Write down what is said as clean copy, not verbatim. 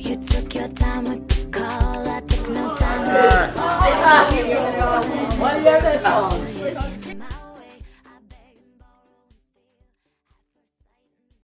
You took your time with the call, I took no time. Why do you have that song?